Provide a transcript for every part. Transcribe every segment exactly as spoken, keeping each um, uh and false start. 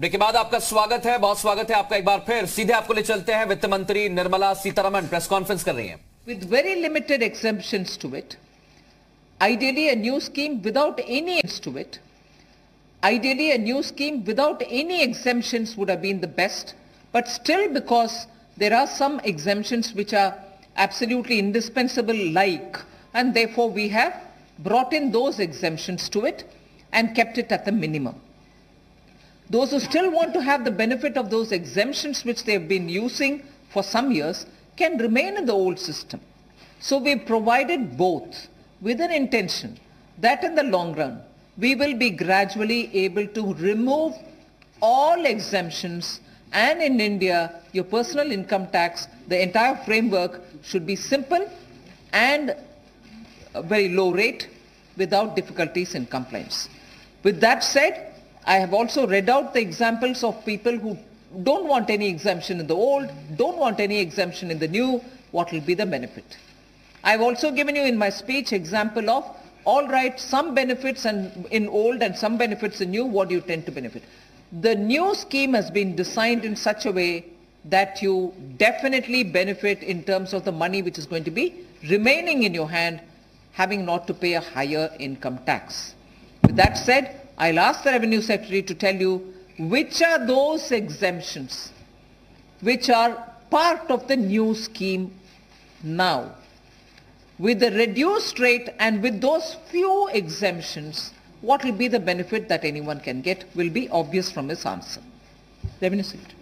Break के बाद आपका स्वागत है, बहुत स्वागत है आपका एक बार फिर। सीधे आपको ले चलते हैं, वित्त मंत्री निर्मला सीतारमण प्रेस कॉन्फ्रेंस कर रही हैं। With very limited exemptions to it, ideally a new scheme without any exemptions to it, ideally a new scheme without any exemptions would have been the best, but still because there are some exemptions which are absolutely indispensable like, and therefore we have brought in those exemptions to it and kept it at the minimum. Those who still want to have the benefit of those exemptions which they have been using for some years can remain in the old system. So we provided both with an intention that in the long run we will be gradually able to remove all exemptions, and in India your personal income tax, the entire framework should be simple and a very low rate without difficulties in compliance. With that said, I have also read out the examples of people who don't want any exemption in the old, don't want any exemption in the new. What will be the benefit? I have also given you in my speech example of, all right, some benefits and in old and some benefits in new, what do you tend to benefit? The new scheme has been designed in such a way that you definitely benefit in terms of the money which is going to be remaining in your hand, having not to pay a higher income tax. With that said, I'll ask the Revenue Secretary to tell you which are those exemptions which are part of the new scheme now. With the reduced rate and with those few exemptions, what will be the benefit that anyone can get will be obvious from his answer. Revenue Secretary.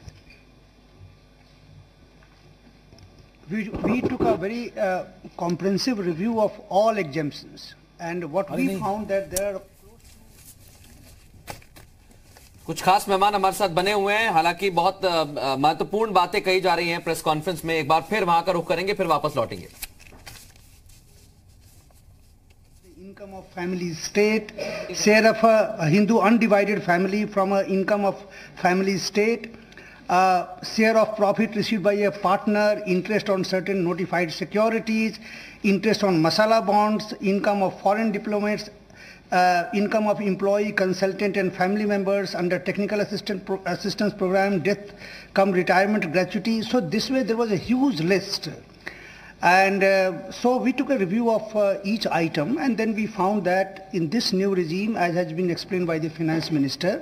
We, we took a very uh, comprehensive review of all exemptions, and what we found that there are कुछ खास मेहमान हमारे साथ बने हुए हैं, हालांकि बहुत महत्वपूर्ण बातें कही जा रही हैं प्रेस कॉन्फ्रेंस में। एक बार फिर वहां का रुख करेंगे, फिर वापस लौटेंगे। Income of family state, share of a, a Hindu undivided family from a income of family state, uh, share of profit received by a partner, interest on certain notified securities, interest on masala bonds, income of foreign diplomats, Uh, income of employee, consultant and family members under technical assistant pro assistance program, death come retirement gratuity. So this way there was a huge list, and uh, so we took a review of uh, each item, and then we found that in this new regime, as has been explained by the finance minister,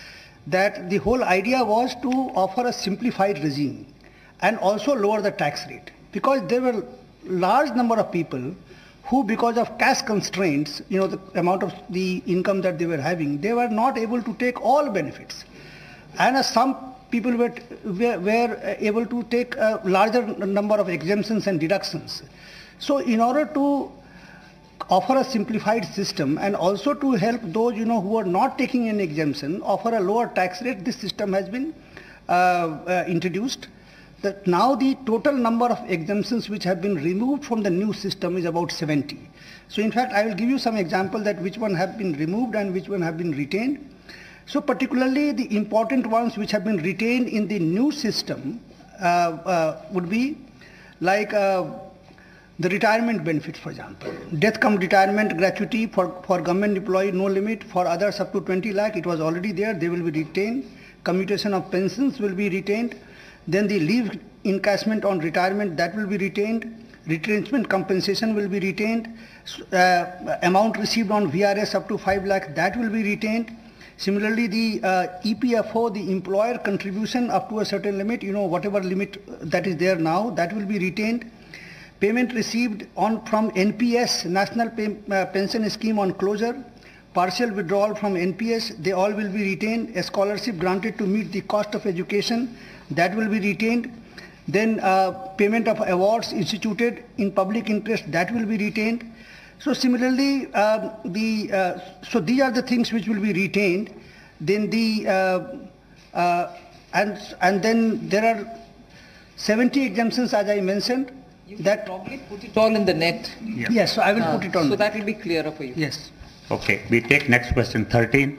that the whole idea was to offer a simplified regime and also lower the tax rate, because there were large number of people who, because of cash constraints, you know, the amount of the income that they were having, they were not able to take all benefits. And uh, some people were, were, were able to take a larger number of exemptions and deductions. So in order to offer a simplified system and also to help those, you know, who are not taking an exemption, offer a lower tax rate, this system has been uh, uh, introduced. That now the total number of exemptions which have been removed from the new system is about seventy. So in fact, I will give you some example that which one have been removed and which one have been retained. So particularly the important ones which have been retained in the new system uh, uh, would be like uh, the retirement benefits, for example. Death come retirement gratuity for, for government employee, no limit. For others up to twenty lakh, it was already there, they will be retained. Commutation of pensions will be retained. Then the leave encashment on retirement, that will be retained. Retrenchment compensation will be retained. Uh, amount received on V R S up to five lakh, that will be retained. Similarly, the uh, E P F O, the employer contribution up to a certain limit, you know, whatever limit that is there now, that will be retained. Payment received on from N P S, National Pay, uh, Pension Scheme on closure. Partial withdrawal from N P S, they all will be retained. A scholarship granted to meet the cost of education, that will be retained. Then uh, payment of awards instituted in public interest, that will be retained. So similarly, uh, the uh, so these are the things which will be retained. Then the uh, uh, and and then there are seventy exemptions, as I mentioned. You that probably put it all in the net. Yes, yes, so I will uh, put it on. So that will be clearer for you. Yes. Okay, we take next question thirteen.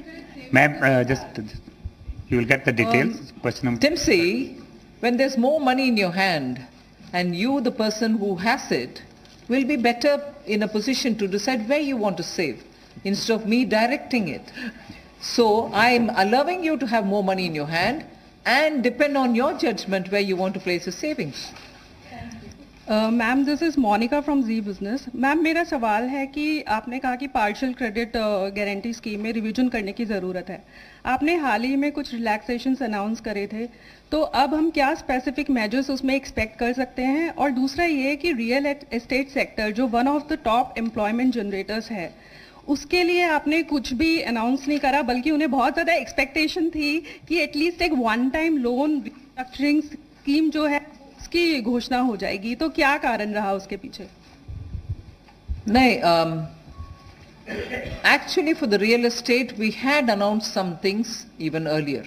Ma'am, uh, just, just you will get the details. Um, question number. Timsy, when there's more money in your hand and you, the person who has it, will be better in a position to decide where you want to save instead of me directing it. So I'm allowing you to have more money in your hand and depend on your judgment where you want to place your savings. Ma'am this is Monica from Zee business. Ma'am मेरा सवाल है कि आपने कहा कि partial credit guarantee scheme में revision करने की ज़रूरत है. आपने हाल ही में कुछ रिलैक्सेशंस अनाउंस करे थे, तो अब हम क्या स्पेसिफिक मेजर्स उसमें एक्सपेक्ट कर सकते हैं? और दूसरा ये कि रियल एस्टेट सेक्टर जो one of the top employment generators है, उसके लिए आपने कुछ भी अनाउंस नहीं करा, बल्कि उन्हें बहुत ज़्यादा एक्सपेक्टेशन थी कि एटलीस्ट एक one time loan restructuring scheme जो है उसकी घोषणा हो जाएगी. तो क्या कारण रहा उसके पीछे? नहीं, um, actually for the real estate we had announced some things even earlier.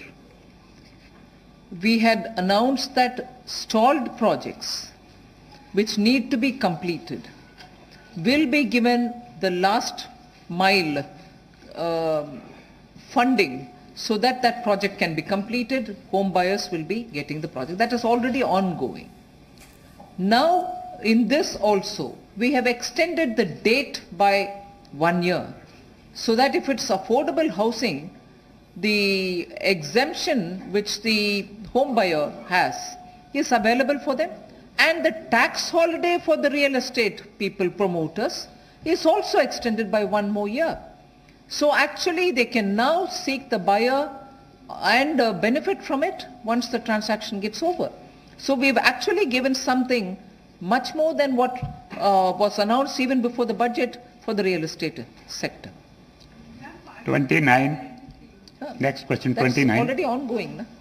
We had announced that stalled projects which need to be completed will be given the last mile uh, funding so that that project can be completed. Home buyers will be getting the project. That is already ongoing. Now in this also we have extended the date by one year so that if it's affordable housing, the exemption which the home buyer has is available for them, and the tax holiday for the real estate people, promoters, is also extended by one more year. So actually they can now seek the buyer and uh, benefit from it once the transaction gets over. So we've actually given something much more than what uh, was announced even before the budget for the real estate sector. twenty-nine. Huh. Next question, That's twenty-nine. already ongoing. Na?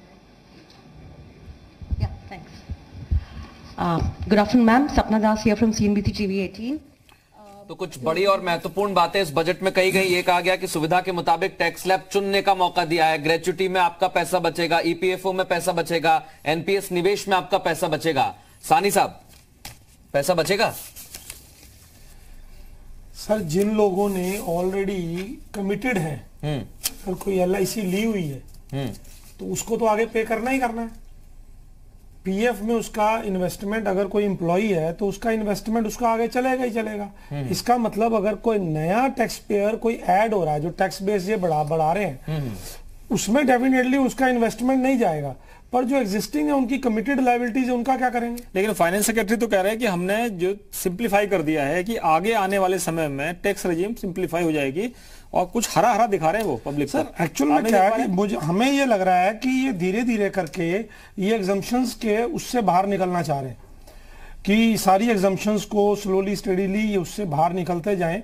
Yeah, thanks. Uh, good afternoon, ma'am. Sapna Das here from C N B C T V eighteen. तो कुछ बड़ी और महत्वपूर्ण बातें इस budget में कही गई. ये कहा गया कि सुविधा के मुताबिक टैक्स स्लैब चुनने का मौका दिया है. ग्रेच्युटी में आपका पैसा बचेगा, ईपीएफओ में पैसा बचेगा, एनपीएस निवेश में आपका पैसा बचेगा. सानी साहब, पैसा बचेगा? सर, जिन लोगों ने ऑलरेडी कमिटेड है, अगर कोई एल आई सी ली हुई है तो उसको तो आगे पे करना ही करना है. पीएफ में उसका इन्वेस्टमेंट, अगर कोई एम्प्लॉई है तो उसका इन्वेस्टमेंट उसका आगे चलेगा ही चलेगा. इसका मतलब अगर कोई नया टैक्स पेयर कोई ऐड हो रहा है जो टैक्स बेस ये बढ़ा बढ़ा रहे हैं, उसमें डेफिनेटली उसका इन्वेस्टमेंट नहीं जाएगा. पर जो एग्जिस्टिंग है उनकी कमिटेड लायबिलिटीज है, उनका क्या करेंगे? लेकिन फाइनेंस सेक्रेटरी तो कह रहे हैं कि हमने जो सिंप्लीफाई कर दिया है कि आगे आने वाले समय में टैक्स रेजिम सिंप्लीफाई हो जाएगी, और कुछ हरा हरा दिखा रहे हैं वो पब्लिक. सर एक्चुअल में क्या है कि मुझे हमें ये लग रहा है कि ये धीरे धीरे करके ये एग्जम्पशंस के उससे बाहर निकलना चाह रहे हैं कि सारी एग्जम्पशंस को स्लोली स्टडीली ये उससे बाहर निकलते जाएं.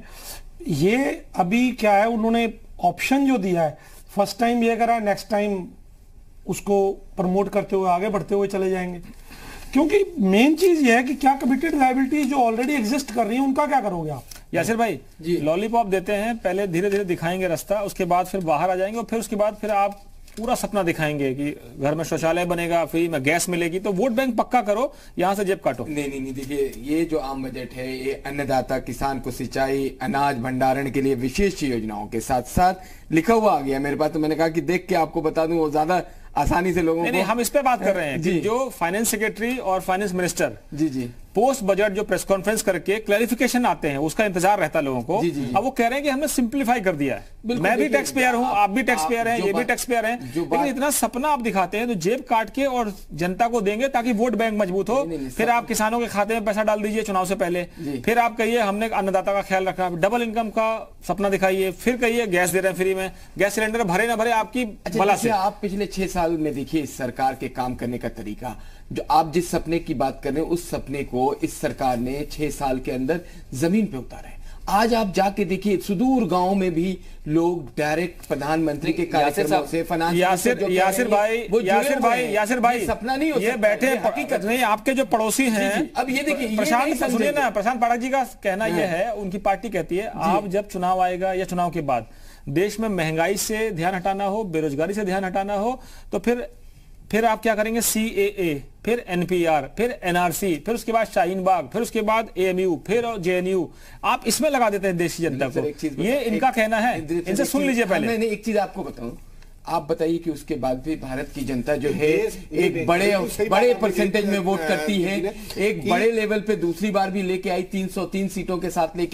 ये अभी क्या है, उन्होंने ऑप्शन जो दिया है, फर्स्ट टाइम ये करा, नेक्स्ट टाइम उसको प्रमोट करते हुए आगे बढ़ते हुए चले जाएंगे. क्योंकि मेन चीज ये है कि क्या कमिटेड लायबिलिटी जो ऑलरेडी एग्जिस्ट कर रही है उनका क्या करोगे आप? यासिर भाई, लॉलीपॉप देते हैं, पहले धीरे धीरे दिखाएंगे रास्ता, उसके बाद फिर बाहर आ जाएंगे, और फिर उसके बाद फिर आप पूरा सपना दिखाएंगे कि घर में शौचालय बनेगा, फ्री में गैस मिलेगी. तो वोट बैंक पक्का करो, यहां से जेब काटो. नहीं नहीं नहीं, देखिए ये जो आम बजट है ये अन्नदाता किसान को सिंचाई, अनाज भंडारण के लिए विशेष योजनाओं के साथ साथ लिखा हुआ आ गया मेरे पास. तो मैंने कहा कि देख के आपको बता दूं, वो ज्यादा आसानी से लोगों नहीं, को नहीं, हम इस पे बात कर रहे हैं कि जो फाइनेंस सेक्रेटरी और finance minister ji ji post budget जो प्रेस कॉन्फ्रेंस करके क्लैरिफिकेशन आते हैं, उसका इंतजार रहता है लोगों को. अब वो कह रहे हैं कि हमने सिंप्लीफाई कर दिया है. मैं भी टैक्स पेयर हूं, आप भी टैक्स पेयर हैं, ये भी टैक्स पेयर हैं, लेकिन इतना सपना आप दिखाते हैं तो जेब काट के और जनता को देंगे ताकि वोट बैंक मजबूत हो. फिर आप किसानों के खाते में पैसा डाल दीजिए चुनाव से पहले, फिर आप कहिए हमने अन्नदाता का ख्याल रखा, डबल इनकम का सपना दिखाइए, फिर कहिए गैस दे रहे हैं फ्री में, गैस सिलेंडर भरे ना भरे आपकी भला से. आप पिछले छह साल में देखिए इस सरकार के काम करने का तरीका, जो आप जिस सपने की बात कर रहे हैं उस सपने को इस सरकार ने छह साल के अंदर जमीन पे उतारा है. आज आप जाके देखिए सुदूर गांव में भी लोग डायरेक्ट प्रधानमंत्री के कार्यक्रमों से फाइनेंस यासिर यासिर भाई यासिर भाई यासिर भाई सपना नहीं हो ये बैठे हकीकत नहीं. आपके जो पड़ोसी हैं, अब ये देखिए प्रशांत सुनिए ना, प्रशांत पाठक जी का कहना यह है, उनकी पार्टी कहती है आप जब चुनाव आएगा या चुनाव के बाद देश में महंगाई से ध्यान हटाना हो, बेरोजगारी से ध्यान हटाना हो, तो फिर फिर आप क्या करेंगे? सीएए, फिर एनपीआर, फिर एनआरसी, फिर उसके बाद शाहीन बाग, फिर उसके बाद एएमयू, फिर जेएनयू. आप इसमें लगा देते हैं देश की जनता को. ये इनका कहना है, इनसे सुन लीजिए पहले. मैंने एक चीज आपको बताऊं, आप बताइए कि उसके बाद भी भारत की जनता जो है एक बड़े बड़े परसेंटेज में वोट करती है, एक बड़े लेवल पे दूसरी बार भी लेके आई, तीन सौ तीन सीटों के साथ लेके आई.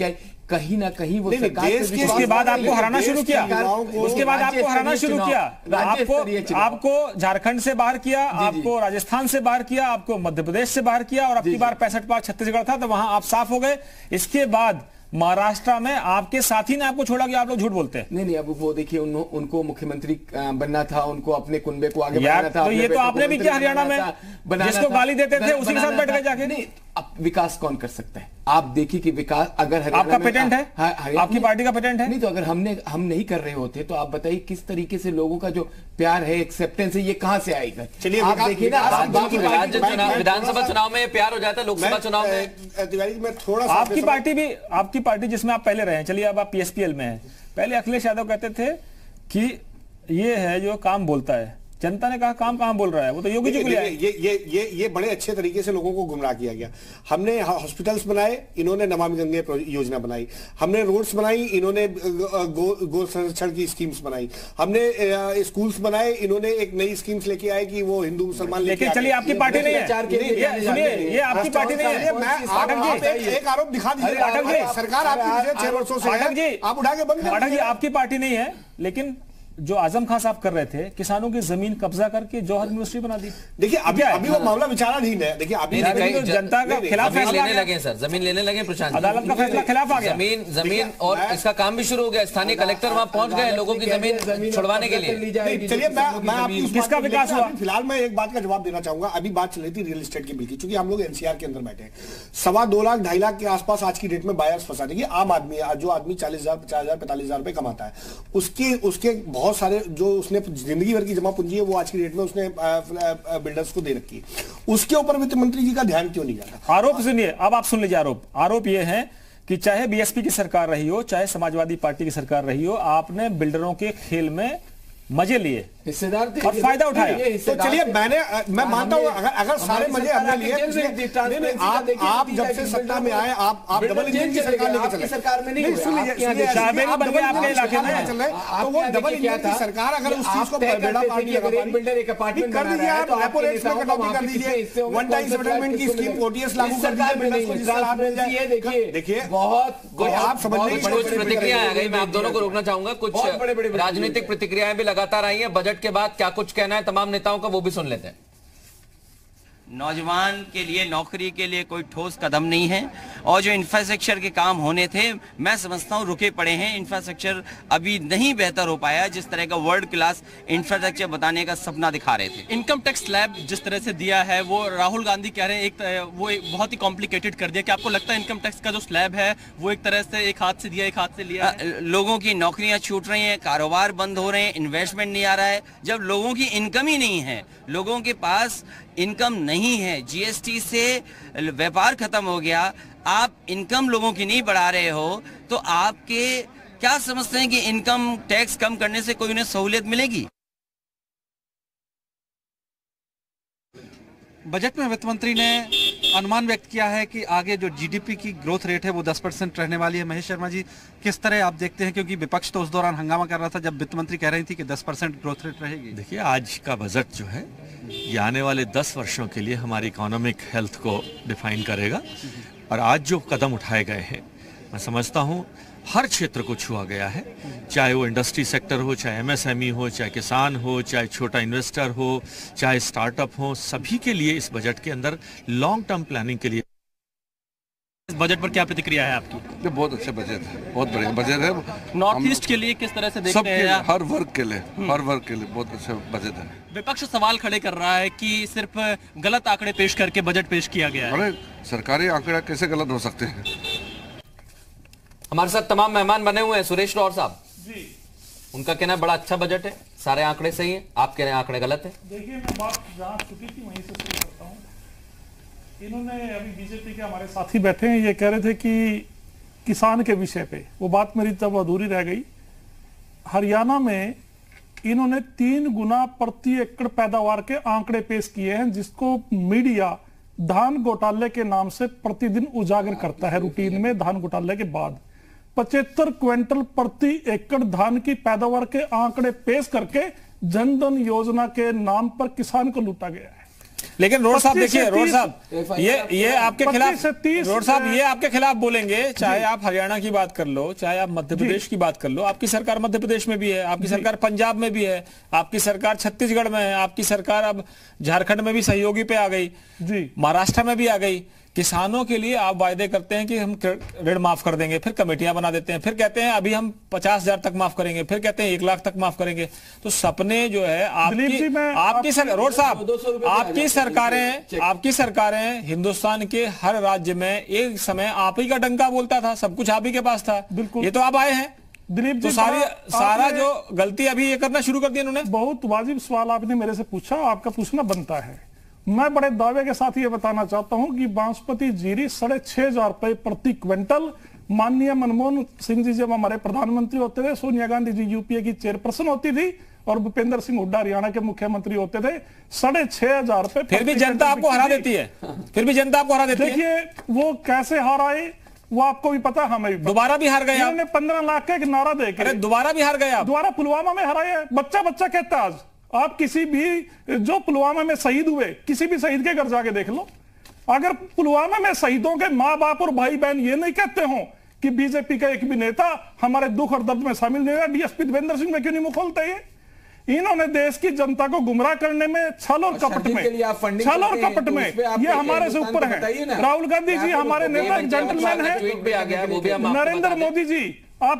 कहीं ना कहीं वो सरकार उसके बाद आपको हराना शुरू किया उसके बाद आपको हराना शुरू किया आपको आपको झारखंड से बाहर किया, आपको राजस्थान से बाहर किया, आपको मध्य प्रदेश से बाहर किया, और आपकी बार पैंसठ बार छत्तीसगढ़ था तो वहां आप साफ हो गए। इसके बाद महाराष्ट्र में आपके साथी ने आपको छोड़ा कि आप लोग झूठ बोलते हैं। नहीं नहीं, अब वो देखिए उन, उनको मुख्यमंत्री बनना था, उनको अपने कुनबे को आगे बढ़ाना था। तो ये तो आपने भी किया हरियाणा में, जिसको गाली देते थे उसी के साथ बैठ गए जाके। नहीं, अब विकास कौन कर सकता है? आप देखिए कि विकास अगर आपका पेटेंट है, आपकी पार्टी का पेटेंट है। नहीं तो अगर हमने हम नहीं कर रहे होते तो आप बताइए किस तरीके से लोगों का जो प्यार है, एक्सेप्टेंस है, ये कहां से आएगा? चलिए आप देखिए ना, विधानसभा चुनाव में प्यार हो जाता है, लोकसभा चुनाव में तिवारी में थोड़ा सा आपकी पार्टी भी आपकी पार्टी जिसमें आप पहले रहे हैं, चलिए अब आप पीएसपीएल में हैं। पहले अखिलेश यादव कहते थे कि ये है जो काम बोलता है, जनता ने कहा काम कहां बोल रहा है, वो तो योगी जी को लिया। ये ये ये ये बड़े अच्छे तरीके से लोगों को गुमराह किया गया। हमने हॉस्पिटल्स बनाए, इन्होंने नमामि गंगे योजना बनाई। हमने रोड्स बनाई, इन्होंने गो गो संरक्षण की स्कीम्स बनाई। हमने स्कूल्स बनाए, इन्होंने एक नई स्कीम्स लेके आए कि वो हिंदू मुसलमान लेके। चलिए आपकी पार्टी नहीं है, सुनिए ये आपकी पार्टी नहीं है। मैं एक आरोप दिखा दीजिए, सरकार आपकी छह वर्षों से है, आप उठा के बंद पाठक जी आपकी पार्टी नहीं है, लेकिन जो आजम खान साहब कर रहे थे, किसानों की जमीन कब्जा करके जौहर यूनिवर्सिटी बना दी। देखिए अभी अभी वो मामला विचाराधीन है। देखिए अभी जनता का खिलाफ फैसला लेने लगे सर, जमीन लेने लगे प्रशांत, अदालत का फैसला खिलाफ आ गया। जमीन जमीन और इसका काम भी शुरू हो गया, स्थानीय कलेक्टर वहां पहुंच गए लोगों की जमीन छुड़वाने के लिए। चलिए मैं आपको किसका विकास हुआ? फिलहाल मैं एक बात का जवाब देना चाहूंगा। अभी बात चल रही थी रियल एस्टेट की बिल की, चूंकि हम लोग एनसीआर के अंदर बैठे हैं। सवा दो लाख ढाई लाख के आसपास आज की डेट में बायर्स फंसा। देखिए आम आदमी, जो आदमी चालीस हजार पचास हजार पैंतालीस हजार रुपए कमाता है, उसके उसके बहुत सारे जो उसने जिंदगी भर की जमा पूंजी है वो आज की डेट में उसने बिल्डर्स को दे रखी। उसके ऊपर वित्त मंत्री जी का ध्यान क्यों नहीं जाता? आरोप सुनिए, अब आप सुन लीजिए आरोप। आरोप यह है कि चाहे बीएसपी की सरकार रही हो, चाहे समाजवादी पार्टी की सरकार रही हो, आपने बिल्डरों के खेल में मजे लिए, हिस्सेदार थे और फायदा उठाया। तो चलिए मैंने मैं मानता हूं अगर अगर सारे मजे हमने लिए, आप आप जब से सत्ता में आए आप आप डबल इंजन की सरकार लेके चले। सरकार में नहीं, शाहबेरी बन गए आपके इलाके में, चल रहे तो वो डबल इंजन की सरकार अगर उस चीज को बेड़ा पार किया बिल्डर एक अपार्टमेंट कर दीजिए, आप रेपो रेट्स में कटौती कर दीजिए, वन टाइम सेटलमेंट की स्कीम ओटीएस लागू कर दीजिए। देखिए बहुत आप समझ कुछ प्रतिक्रियाएं आ गई, मैं आप दोनों को रोकना चाहूंगा। कुछ राजनीतिक प्रतिक्रियाएं भी लगातार आई हैं। बजट के बाद क्या कुछ कहना है तमाम नेताओं का, वो भी सुन लेते हैं। नौजवान के लिए, नौकरी के लिए कोई ठोस कदम नहीं है, और जो इंफ्रास्ट्रक्चर के काम होने थे मैं समझता हूं रुके पड़े हैं। इंफ्रास्ट्रक्चर अभी नहीं बेहतर हो पाया जिस तरह का वर्ल्ड क्लास इंफ्रास्ट्रक्चर बताने का सपना दिखा रहे थे। इनकम टैक्स स्लैब जिस तरह से दिया है वो राहुल गांधी कह रहे हैं एक वो एक बहुत ही कॉम्प्लिकेटेड कर दिया। कि आपको लगता है इनकम टैक्स का जो स्लैब है वो एक तरह से एक हाथ से दिया एक हाथ से लिया है? लोगों की नौकरियां छूट रही हैं, कारोबार बंद हो रहे हैं, इन्वेस्टमेंट नहीं आ रहा है। जब लोगों की इनकम ही नहीं है, लोगों के पास इनकम नहीं है, जीएसटी से व्यापार खत्म हो गया, आप इनकम लोगों की नहीं बढ़ा रहे हो, तो आपके क्या समझते हैं कि इनकम टैक्स कम करने से कोई उन्हें सहूलियत मिलेगी? बजट में वित्त मंत्री ने अनुमान व्यक्त किया है कि आगे जो जीडीपी की ग्रोथ रेट है वो दस परसेंट रहने वाली है। महेश शर्मा जी, किस तरह आप देखते हैं, क्योंकि विपक्ष तो उस दौरान हंगामा कर रहा था जब वित्त मंत्री कह रही थी कि दस परसेंट ग्रोथ रेट रहेगी। देखिए आज का बजट जो है ये आने वाले दस वर्षों के लिए हमारी इकोनॉमिक हेल्थ को डिफाइन करेगा, और आज जो कदम उठाए गए हैं मैं समझता हूँ हर क्षेत्र को छुआ गया है, चाहे वो इंडस्ट्री सेक्टर हो, चाहे एमएसएमई हो, चाहे किसान हो, चाहे छोटा इन्वेस्टर हो, चाहे स्टार्टअप हो, सभी के लिए इस बजट के अंदर लॉन्ग टर्म प्लानिंग के लिए। इस बजट पर क्या प्रतिक्रिया है आपकी? ये बहुत अच्छा बजट है, बहुत बढ़िया बजट है। नॉर्थ ईस्ट के लिए किस तरह से देखते हैं? हर वर्ग के लिए, हर वर्ग के लिए बहुत अच्छा बजट है। विपक्ष सवाल खड़े कर रहा है कि सिर्फ गलत आंकड़े पेश करके बजट पेश किया गया है। अरे सरकारी आंकड़ा कैसे गलत हो सकते हैं? हमारे साथ तमाम मेहमान बने हुए हैं। सुरेश रौर साहब जी, उनका कहना है बड़ा अच्छा बजट है, सारे आंकड़े सही हैं, आप कह रहे हैं आंकड़े गलत है। देखिए मैं बात जहां चुकी थी वहीं से शुरू करता हूं। इन्होंने अभी बीजेपी के हमारे साथी बैठे हैं, ये कह रहे थे कि किसान के विषय पे, वो बात मेरी तब अधूरी रह गई। हरियाणा में इन्होंने तीन गुना प्रति एकड़ पैदावार के आंकड़े पेश किए हैं, जिसको मीडिया धान घोटाले के नाम से प्रतिदिन उजागर करता है रूटीन में। धान घोटाले के बाद पचहत्तर क्विंटल प्रति एकड़ धान की पैदावार के आंकड़े पेश करके जनधन योजना के नाम पर किसान को लूटा गया है। लेकिन रोड साहब देखिए, रोड साहब ये ये आपके खिलाफ, रोड साहब ये आपके खिलाफ बोलेंगे, चाहे आप हरियाणा की बात कर लो, चाहे आप मध्य प्रदेश की बात कर लो। आपकी सरकार मध्य प्रदेश में भी है, आपकी सरकार पंजाब में भी है, आपकी सरकार छत्तीसगढ़ में है, आपकी सरकार अब झारखंड में भी सहयोगी पे आ गई, महाराष्ट्र में भी आ गई। किसानों के लिए आप वायदे करते हैं कि हम ऋण माफ कर देंगे, फिर कमेटियां बना देते हैं, फिर कहते हैं अभी हम पचास हजार तक माफ करेंगे, फिर कहते हैं एक लाख तक माफ करेंगे। तो सपने जो है आपकी आपकी सर, रोड साहब आपकी सरकारें आपकी सरकारें हिंदुस्तान के हर राज्य में एक समय आप ही का डंका बोलता था, सब कुछ आप ही के पास था। बिल्कुल, ये तो आप आए हैं दिलीप तो सारी सारा जो गलती अभी ये करना शुरू कर दी इन्होंने। बहुत वाजिब सवाल आपने मेरे से पूछा, आपका पूछना बनता है। मैं बड़े दावे के साथ ये बताना चाहता हूं कि बांसपति जीरी साढ़े छह हजार रुपए प्रति क्विंटल, माननीय मनमोहन सिंह जी जब हमारे प्रधानमंत्री होते थे, सोनिया गांधी जी यूपीए की चेयरपर्सन होती थी और भूपेंद्र सिंह हुड्डा हरियाणा के मुख्यमंत्री होते थे, साढ़े छह हजार रुपए। फिर भी जनता आपको हरा देती है, फिर भी जनता आपको हरा देती है। देखिए वो कैसे हाराए वो आपको भी पता, हमें भी दोबारा भी हार गए। उन्होंने पंद्रह लाख का एक नारा देकर अरे दोबारा भी हार गए, दोबारा पुलवामा में हराए। बच्चा बच्चा कहता आज आप किसी भी जो पुलवामा में शहीद हुए किसी भी शहीद के घर जाके देख लो, अगर पुलवामा में शहीदों के माँ बाप और भाई बहन ये नहीं कहते हो कि बीजेपी का एक भी नेता हमारे दुख और दर्द में शामिल नहीं है, डीएसपी देवेंद्र सिंह में क्यों नहीं मुंह खोलते? ये इन्होंने देश की जनता को गुमराह करने में, छल और कपट में छल और कपट में ये हमारे से ऊपर है। राहुल गांधी जी हमारे नेता एक जेंटलमैन है, नरेंद्र मोदी जी आप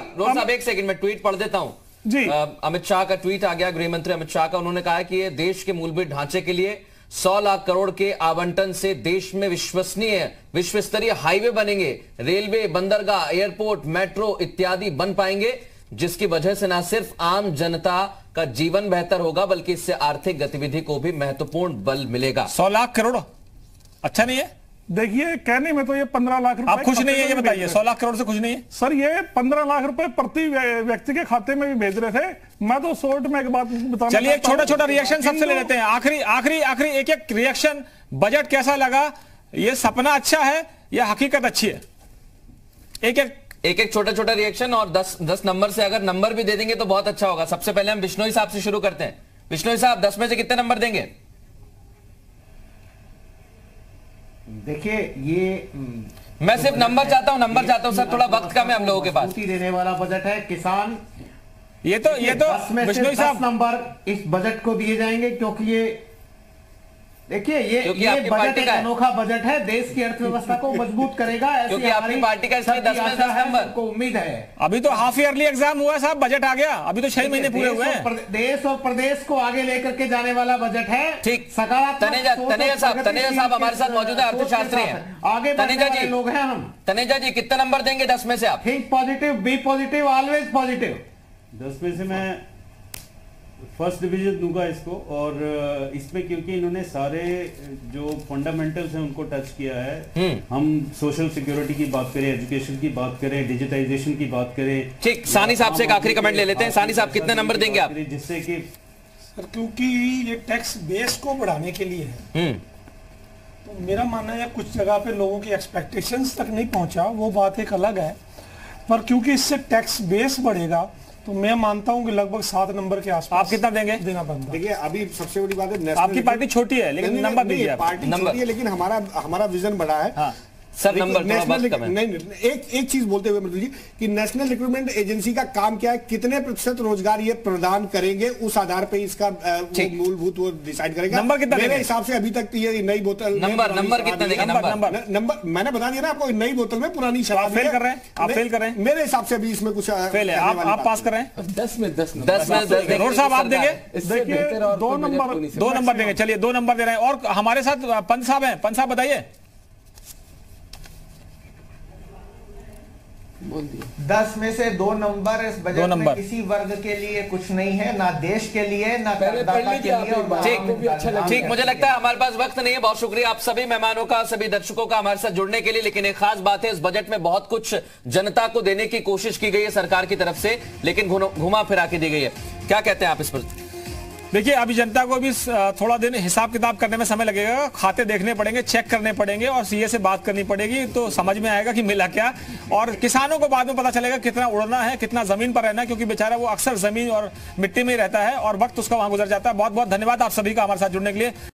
एक सेकंड में ट्वीट पढ़ देता हूं जी। अमित शाह का ट्वीट आ गया, गृह मंत्री अमित शाह का। उन्होंने कहा कि ये देश के मूलभूत ढांचे के लिए सौ लाख करोड़ के आवंटन से देश में विश्वसनीय विश्व स्तरीय हाईवे बनेंगे, रेलवे, बंदरगाह, एयरपोर्ट, मेट्रो इत्यादि बन पाएंगे, जिसकी वजह से न सिर्फ आम जनता का जीवन बेहतर होगा बल्कि इससे आर्थिक गतिविधि को भी महत्वपूर्ण बल मिलेगा। सौ लाख करोड़ अच्छा नहीं है? देखिए कहने में तो ये पंद्रह लाख रुपए आप खुश नहीं है, ये बताइए। सौ लाख करोड़ से खुश नहीं है सर? ये पंद्रह लाख रुपए प्रति व्यक्ति के खाते में भी भेज रहे थे। मैं तो शॉर्ट में एक बात बताना, चलिए एक छोटा छोटा रिएक्शन सबसे ले लेते हैं। आखिरी आखिरी आखिरी एक एक रिएक्शन, बजट कैसा लगा? ये सपना अच्छा है या हकीकत अच्छी है? एक एक एक एक छोटा छोटा रिएक्शन और दस दस नंबर से अगर नंबर भी दे देंगे तो बहुत अच्छा होगा। सबसे पहले हम विष्णोई साहब से शुरू करते हैं। विष्णोई साहब दस में से कितने नंबर देंगे? देखिए ये मैं सिर्फ नंबर चाहता हूं, नंबर चाहता हूं सर, थोड़ा वक्त कम है हम लोगों के पास। देने वाला बजट है। किसान ये तो ये तो विष्णु साहब नंबर इस बजट को दिए जाएंगे क्योंकि ये देखिए ये ये बजट एक अनोखा बजट है, देश की अर्थव्यवस्था को मजबूत करेगा, क्योंकि आपकी पार्टी का इसलिए दस में दस नंबर को उम्मीद है। अभी तो हाफ ईयरली एग्जाम हुआ साहब, बजट आ गया, अभी तो छह महीने पूरे हुए हैं। देश और प्रदेश को आगे लेकर के जाने वाला बजट है। ठीक, सकारात्मक तनेजा तनेजा साहब तनेजा साहब हमारे साथ मौजूद है, अर्थशास्त्री हैं। आगे तनेजा जी लोग हैं हम। तनेजा जी कितना नंबर देंगे दस में से आप? Think positive, be positive, always positive. दस में से मैं फर्स्ट डिवीजन दूंगा इसको, और इसमें क्योंकि इन्होंने सारे जो फंडामेंटल्स हैं उनको टच किया है। हम सोशल सिक्योरिटी की बात करें, एजुकेशन की बात करें, डिजिटाइजेशन की बात करें। ठीक, सानी साहब से एक आखिरी कमेंट ले लेते हैं। सानी साहब कितने नंबर देंगे आप? जिससे कि सर क्योंकि ये टैक्स बेस को बढ़ाने के लिए है, तो मेरा मानना है कुछ जगह पे लोगों की एक्सपेक्टेशंस तक नहीं पहुंचा, वो बात एक अलग है, पर क्योंकि इससे टैक्स बेस बढ़ेगा तो मैं मानता हूं कि लगभग सात नंबर के आसपास। आप कितना देंगे? देना बनता। देखिए अभी सबसे बड़ी बात है, आपकी पार्टी छोटी है लेकिन नंबर दीजिए। पार्टी छोटी है लेकिन हमारा हमारा विजन बड़ा है। हाँ। सर नंबर थोड़ा वक्त कम है। नहीं नहीं एक एक चीज बोलते हुए मृदुल जी कि नेशनल रिक्रूटमेंट एजेंसी का काम क्या है, कितने प्रतिशत रोजगार ये प्रदान करेंगे, उस आधार पे इसका मूलभूत वो डिसाइड करेगा। नंबर कितना? मेरे हिसाब से अभी तक ये नई बोतल नंबर नंबर कितना देंगे? नंबर नंबर मैंने बता दिया ना आपको, नई बोतल में पुरानी शराब फेल कर रहे हैं आप, फेल कर रहे हैं। मेरे हिसाब से अभी इसमें कुछ फेल है। आप आप पास कर रहे हैं। दस में दस दस में दस रोड साहब आप देंगे? देखिए दो नंबर दो नंबर देंगे। चलिए दो नंबर दे रहे हैं। और हमारे साथ पंत साहब हैं, पंत साहब बताइए। दस में से दो नंबर इस बजट में किसी वर्ग के लिए कुछ नहीं है, ना देश के लिए, ना करदाता के लिए। ठीक ठीक, मुझे लगता है हमारे पास वक्त नहीं है। बहुत शुक्रिया आप सभी मेहमानों का, सभी दर्शकों का हमारे साथ जुड़ने के लिए। लेकिन एक खास बात है, इस बजट में बहुत कुछ जनता को देने की कोशिश की गई है सरकार की तरफ से, लेकिन घुमा फिरा के दी गई है। क्या कहते हैं आप इस पर? देखिए अभी जनता को भी थोड़ा दिन हिसाब किताब करने में समय लगेगा, खाते देखने पड़ेंगे, चेक करने पड़ेंगे और सीए से बात करनी पड़ेगी, तो समझ में आएगा कि मिला क्या। और किसानों को बाद में पता चलेगा कितना उड़ना है, कितना जमीन पर रहना है, क्योंकि बेचारा वो अक्सर जमीन और मिट्टी में ही रहता है और वक्त उसका वहां गुजर जाता है। बहुत बहुत धन्यवाद आप सभी का हमारे साथ जुड़ने के लिए।